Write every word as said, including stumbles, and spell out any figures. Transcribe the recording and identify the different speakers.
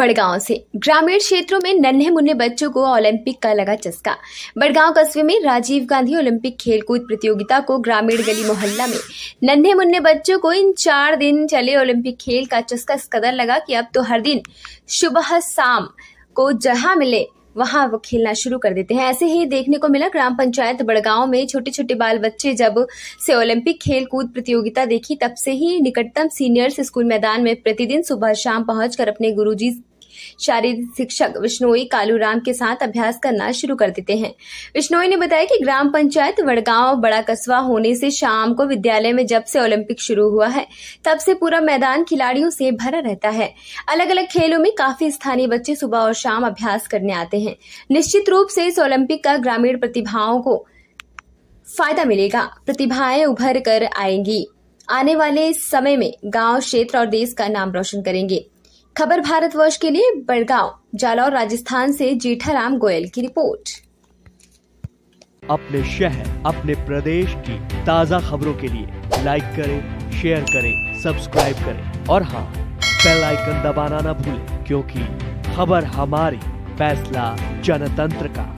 Speaker 1: बड़गांव से ग्रामीण क्षेत्रों में नन्हे मुन्ने बच्चों को ओलंपिक का लगा चस्का। बड़गांव कस्बे में राजीव गांधी ओलंपिक खेलकूद प्रतियोगिता को ग्रामीण गली मोहल्ला में नन्हे मुन्ने बच्चों को इन चार दिन चले ओलंपिक खेल का चस्का इस कदर लगा कि अब तो हर दिन सुबह शाम को जहां मिले वहां वो खेलना शुरू कर देते हैं। ऐसे ही देखने को मिला ग्राम पंचायत बड़गांव में छोटे छोटे बाल बच्चे जब से ओलंपिक खेल कूद प्रतियोगिता देखी तब से ही निकटतम सीनियर्स स्कूल मैदान में प्रतिदिन सुबह शाम पहुंचकर अपने गुरुजी शारीरिक शिक्षक विश्नोई कालूराम के साथ अभ्यास करना शुरू कर देते हैं। विश्नोई ने बताया कि ग्राम पंचायत बड़गांव बड़ा कस्बा होने से शाम को विद्यालय में जब से ओलंपिक शुरू हुआ है तब से पूरा मैदान खिलाड़ियों से भरा रहता है। अलग अलग खेलों में काफी स्थानीय बच्चे सुबह और शाम अभ्यास करने आते हैं। निश्चित रूप से इस ओलंपिक का ग्रामीण प्रतिभाओं को फायदा मिलेगा, प्रतिभाएं उभर कर आएंगी, आने वाले समय में गाँव क्षेत्र और देश का नाम रोशन करेंगे। खबर भारतवर्ष के लिए बड़गांव जालौर राजस्थान से जेठाराम गोयल की रिपोर्ट।
Speaker 2: अपने शहर अपने प्रदेश की ताजा खबरों के लिए लाइक करें, शेयर करें, सब्सक्राइब करें और हाँ, बेल आइकन दबाना ना भूलें, क्योंकि खबर हमारी, फैसला जनतंत्र का।